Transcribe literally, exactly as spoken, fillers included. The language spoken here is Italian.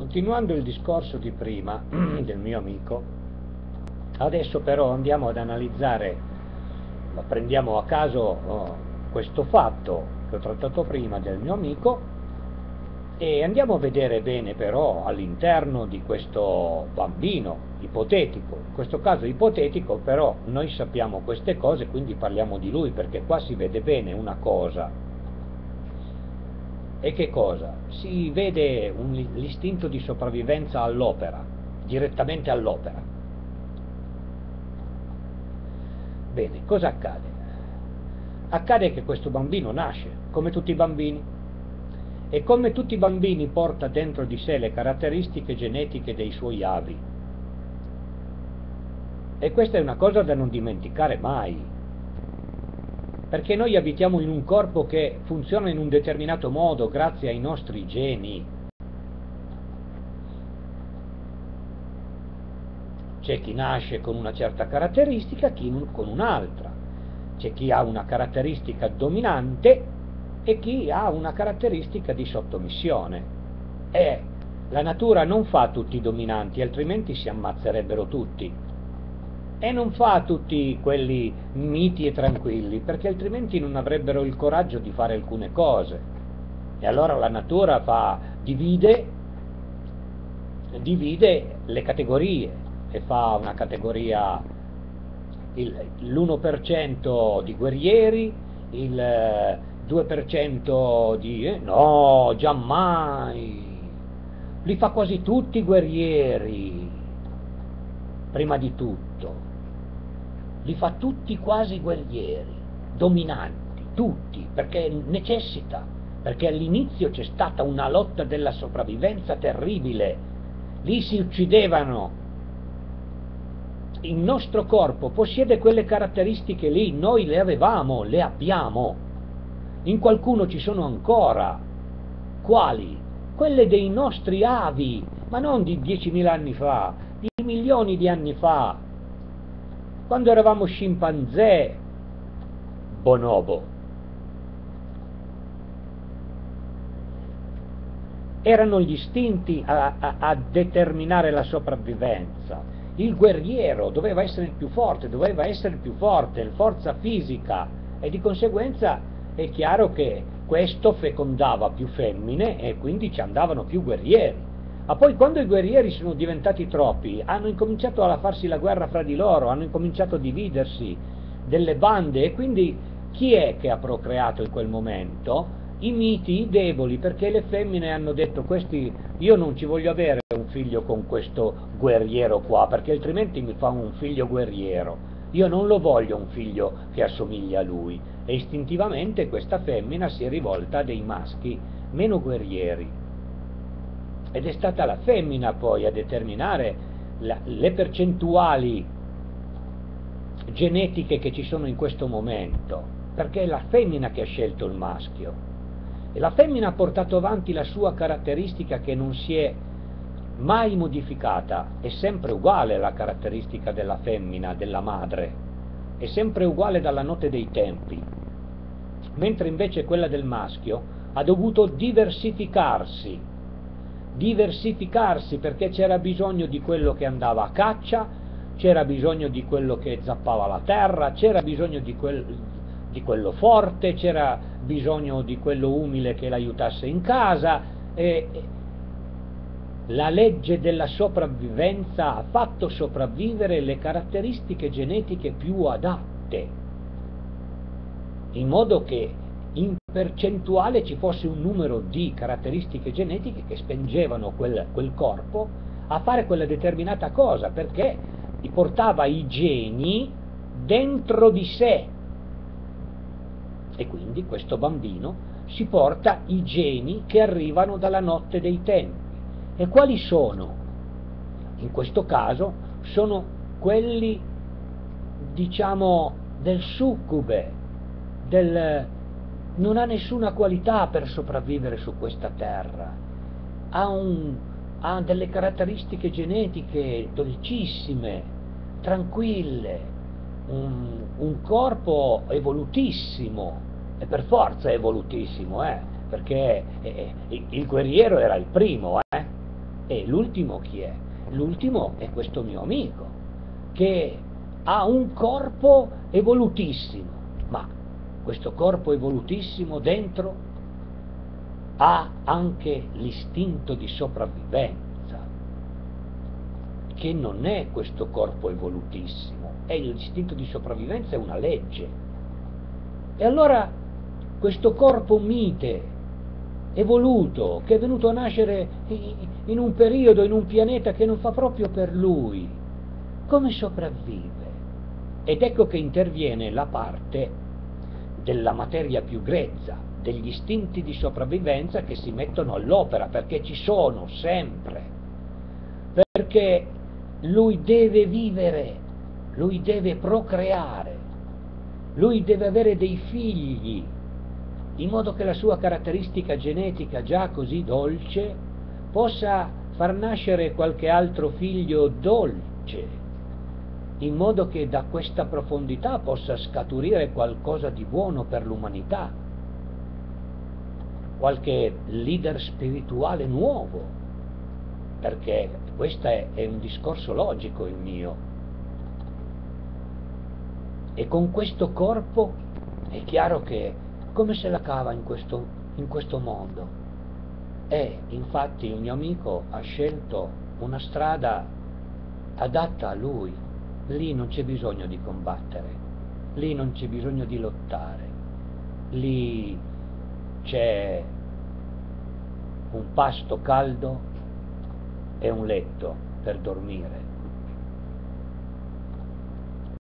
Continuando il discorso di prima del mio amico, adesso però andiamo ad analizzare, prendiamo a caso oh, questo fatto che ho trattato prima del mio amico e andiamo a vedere bene però all'interno di questo bambino ipotetico. In questo caso ipotetico però noi sappiamo queste cose, quindi parliamo di lui, perché qua si vede bene una cosa. E che cosa? Si vede un, l'istinto di sopravvivenza all'opera, direttamente all'opera. Bene, cosa accade? Accade che questo bambino nasce, come tutti i bambini, e come tutti i bambini porta dentro di sé le caratteristiche genetiche dei suoi avi. E questa è una cosa da non dimenticare mai, perché noi abitiamo in un corpo che funziona in un determinato modo grazie ai nostri geni. C'è chi nasce con una certa caratteristica, chi con un'altra. C'è chi ha una caratteristica dominante e chi ha una caratteristica di sottomissione. E la natura non fa tutti i dominanti, altrimenti si ammazzerebbero tutti. E non fa tutti quelli miti e tranquilli, perché altrimenti non avrebbero il coraggio di fare alcune cose. E allora la natura fa, divide, divide le categorie e fa una categoria, l'uno per cento di guerrieri, il due per cento di... Eh, no, giammai! Li fa quasi tutti guerrieri, prima di tutto. Li fa tutti quasi guerrieri, dominanti, tutti, perché necessita, perché all'inizio c'è stata una lotta della sopravvivenza terribile, lì si uccidevano. Il nostro corpo possiede quelle caratteristiche lì, noi le avevamo, le abbiamo, in qualcuno ci sono ancora. Quali? Quelle dei nostri avi, ma non di diecimila anni fa, di milioni di anni fa, quando eravamo scimpanzé, bonobo. Erano gli istinti a, a, a determinare la sopravvivenza. Il guerriero doveva essere il più forte, doveva essere il più forte, la forza fisica, e di conseguenza è chiaro che questo fecondava più femmine e quindi ci andavano più guerrieri. Ma poi quando i guerrieri sono diventati troppi, hanno incominciato a farsi la guerra fra di loro, hanno incominciato a dividersi delle bande, e quindi chi è che ha procreato in quel momento? I miti, i deboli, perché le femmine hanno detto: questi, io non ci voglio avere un figlio con questo guerriero qua, perché altrimenti mi fa un figlio guerriero, io non lo voglio un figlio che assomiglia a lui, e istintivamente questa femmina si è rivolta a dei maschi meno guerrieri. Ed è stata la femmina poi a determinare la, le percentuali genetiche che ci sono in questo momento, perché è la femmina che ha scelto il maschio. E la femmina ha portato avanti la sua caratteristica che non si è mai modificata, è sempre uguale la caratteristica della femmina, della madre, è sempre uguale dalla notte dei tempi, mentre invece quella del maschio ha dovuto diversificarsi, diversificarsi perché c'era bisogno di quello che andava a caccia, c'era bisogno di quello che zappava la terra, c'era bisogno di, quel, di quello forte, c'era bisogno di quello umile che l'aiutasse in casa, e la legge della sopravvivenza ha fatto sopravvivere le caratteristiche genetiche più adatte, in modo che in percentuale ci fosse un numero di caratteristiche genetiche che spingevano quel, quel corpo a fare quella determinata cosa, perché gli portava i geni dentro di sé, e quindi questo bambino si porta i geni che arrivano dalla notte dei tempi. E quali sono? In questo caso sono quelli, diciamo, del succube, del... non ha nessuna qualità per sopravvivere su questa terra, ha, un, ha delle caratteristiche genetiche dolcissime, tranquille, un, un corpo evolutissimo, e per forza evolutissimo, eh, perché eh, il guerriero era il primo, eh, E l'ultimo chi è? L'ultimo è questo mio amico, che ha un corpo evolutissimo, ma questo corpo evolutissimo dentro ha anche l'istinto di sopravvivenza, che non è questo corpo evolutissimo, è l'istinto di sopravvivenza, è una legge. E allora questo corpo mite, evoluto, che è venuto a nascere in un periodo, in un pianeta che non fa proprio per lui, come sopravvive? Ed ecco che interviene la parte della materia più grezza, degli istinti di sopravvivenza che si mettono all'opera, perché ci sono sempre, perché lui deve vivere, lui deve procreare, lui deve avere dei figli, in modo che la sua caratteristica genetica già così dolce possa far nascere qualche altro figlio dolce, in modo che da questa profondità possa scaturire qualcosa di buono per l'umanità, qualche leader spirituale nuovo, perché questo è, è un discorso logico il mio. E con questo corpo è chiaro che come se la cava in questo, in questo mondo? E infatti il mio amico ha scelto una strada adatta a lui. Lì non c'è bisogno di combattere, lì non c'è bisogno di lottare, lì c'è un pasto caldo e un letto per dormire.